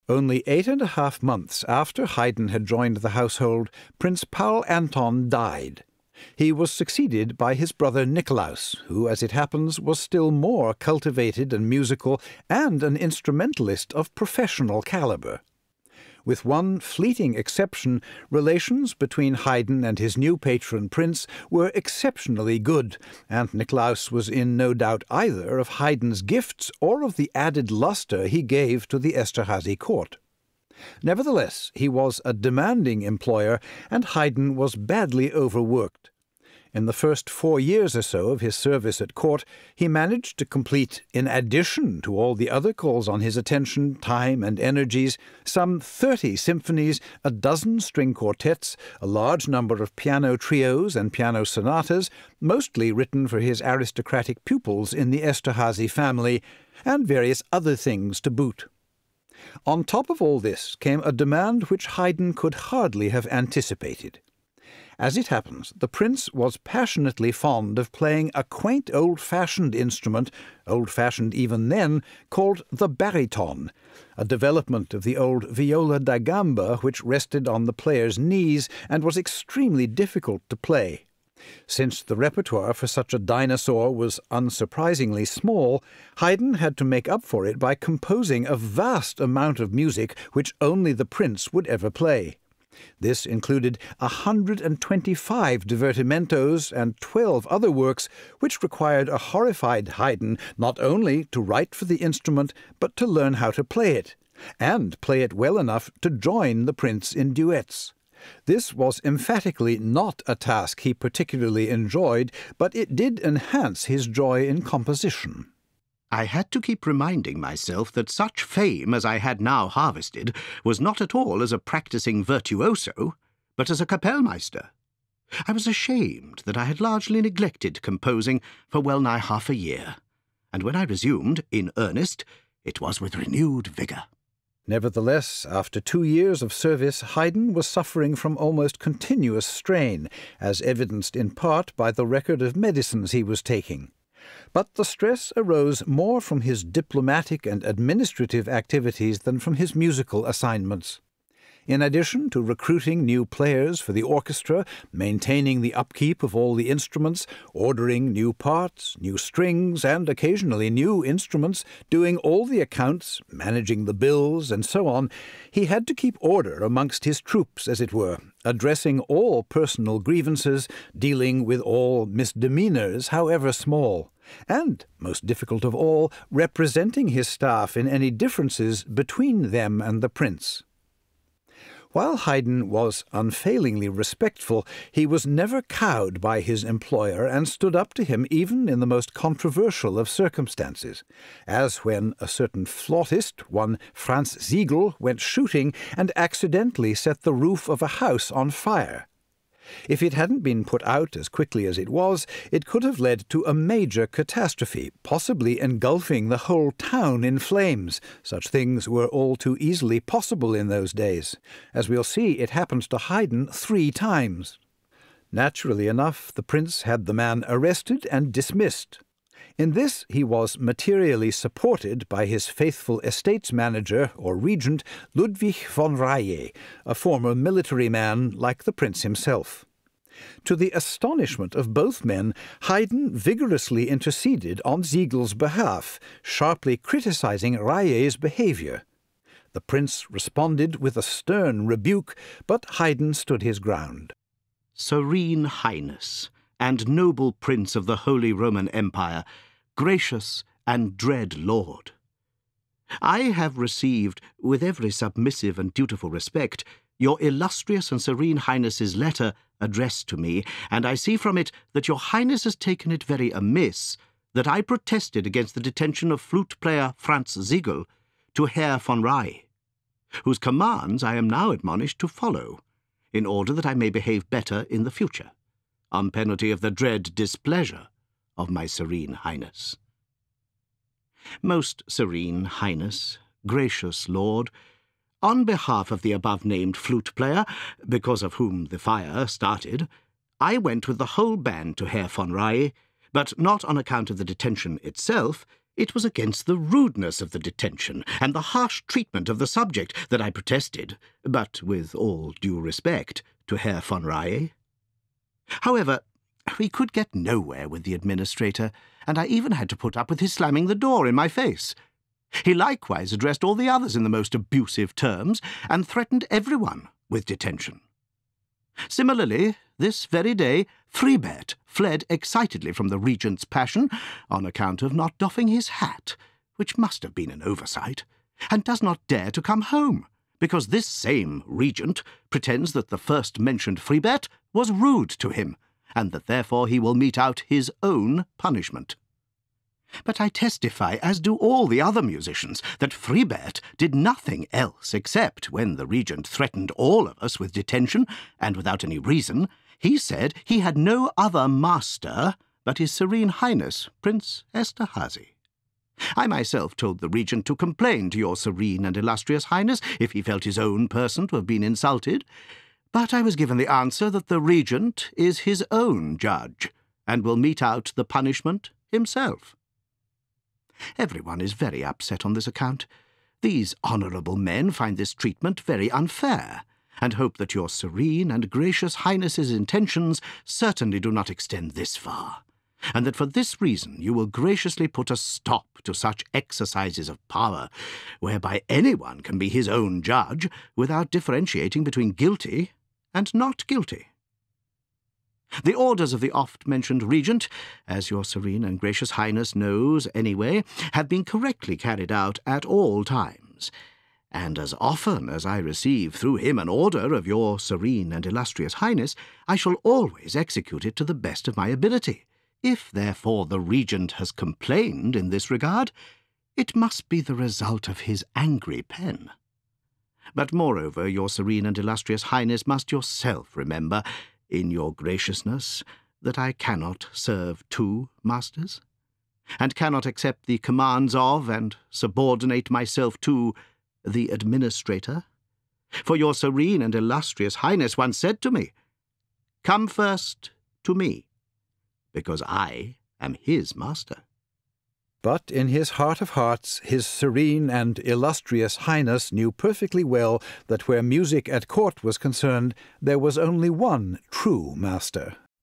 Only 8.5 months after Haydn had joined the household, Prince Paul Anton died. He was succeeded by his brother Nikolaus, who, as it happens, was still more cultivated and musical and an instrumentalist of professional caliber. With one fleeting exception, relations between Haydn and his new patron prince were exceptionally good, and Nikolaus was in no doubt either of Haydn's gifts or of the added lustre he gave to the Esterhazy court. Nevertheless, he was a demanding employer, and Haydn was badly overworked. In the first 4 years or so of his service at court, he managed to complete, in addition to all the other calls on his attention, time, and energies, some 30 symphonies, a dozen string quartets, a large number of piano trios and piano sonatas, mostly written for his aristocratic pupils in the Esterhazy family, and various other things to boot. On top of all this came a demand which Haydn could hardly have anticipated. As it happens, the prince was passionately fond of playing a quaint old-fashioned instrument, old-fashioned even then, called the baryton, a development of the old viola da gamba which rested on the player's knees and was extremely difficult to play. Since the repertoire for such a dinosaur was unsurprisingly small, Haydn had to make up for it by composing a vast amount of music which only the prince would ever play. This included 125 divertimentos and 12 other works, which required a horrified Haydn not only to write for the instrument, but to learn how to play it, and play it well enough to join the prince in duets. This was emphatically not a task he particularly enjoyed, but it did enhance his joy in composition. I had to keep reminding myself that such fame as I had now harvested was not at all as a practising virtuoso, but as a Kapellmeister. I was ashamed that I had largely neglected composing for well-nigh half a year, and when I resumed, in earnest, it was with renewed vigour. Nevertheless, after 2 years of service, Haydn was suffering from almost continuous strain, as evidenced in part by the record of medicines he was taking. But the stress arose more from his diplomatic and administrative activities than from his musical assignments. In addition to recruiting new players for the orchestra, maintaining the upkeep of all the instruments, ordering new parts, new strings, and occasionally new instruments, doing all the accounts, managing the bills, and so on, he had to keep order amongst his troops, as it were, addressing all personal grievances, dealing with all misdemeanours, however small, and, most difficult of all, representing his staff in any differences between them and the prince. While Haydn was unfailingly respectful, he was never cowed by his employer and stood up to him even in the most controversial of circumstances, as when a certain flautist, one Franz Siegel, went shooting and accidentally set the roof of a house on fire. If it hadn't been put out as quickly as it was, it could have led to a major catastrophe, possibly engulfing the whole town in flames. Such things were all too easily possible in those days. As we'll see, it happened to Haydn 3 times. Naturally enough, the prince had the man arrested and dismissed. In this he was materially supported by his faithful estates manager, or regent, Ludwig von Raye, a former military man like the prince himself. To the astonishment of both men, Haydn vigorously interceded on Siegel's behalf, sharply criticizing Raye's behavior. The prince responded with a stern rebuke, but Haydn stood his ground. Serene Highness, and noble Prince of the Holy Roman Empire, gracious and dread Lord, I have received, with every submissive and dutiful respect, your illustrious and serene Highness's letter addressed to me, and I see from it that your Highness has taken it very amiss that I protested against the detention of flute-player Franz Siegel to Herr von Raye, whose commands I am now admonished to follow, in order that I may behave better in the future, on penalty of the dread displeasure of my Serene Highness. Most Serene Highness, gracious Lord, on behalf of the above-named flute-player, because of whom the fire started, I went with the whole band to Herr von Raye, but not on account of the detention itself, It was against the rudeness of the detention and the harsh treatment of the subject that I protested, but with all due respect to Herr von Raye. However, we could get nowhere with the administrator, and I even had to put up with his slamming the door in my face. He likewise addressed all the others in the most abusive terms, and threatened everyone with detention. Similarly, this very day, Fribert fled excitedly from the regent's passion on account of not doffing his hat, which must have been an oversight, and does not dare to come home, because this same regent pretends that the first-mentioned Fribert was rude to him, and that therefore he will mete out his own punishment. But I testify, as do all the other musicians, that Fribert did nothing else except, when the regent threatened all of us with detention, and without any reason, he said he had no other master but his Serene Highness, Prince Esterhazy. I myself told the regent to complain to your Serene and Illustrious Highness if he felt his own person to have been insulted, but I was given the answer that the regent is his own judge, and will mete out the punishment himself. Everyone is very upset on this account. These honourable men find this treatment very unfair, and hope that your Serene and Gracious Highness's intentions certainly do not extend this far, and that for this reason you will graciously put a stop to such exercises of power, whereby anyone can be his own judge without differentiating between guilty and not guilty. The orders of the oft-mentioned regent, as your Serene and Gracious Highness knows anyway, have been correctly carried out at all times, and as often as I receive through him an order of your Serene and Illustrious Highness, I shall always execute it to the best of my ability. If, therefore, the regent has complained in this regard, it must be the result of his angry pen. But moreover, your Serene and Illustrious Highness must yourself remember, in your graciousness, that I cannot serve two masters, and cannot accept the commands of and subordinate myself to the administrator. For your Serene and Illustrious Highness once said to me, "Come first to me, because I am his master." But in his heart of hearts, his Serene and Illustrious Highness knew perfectly well that where music at court was concerned, there was only one true master,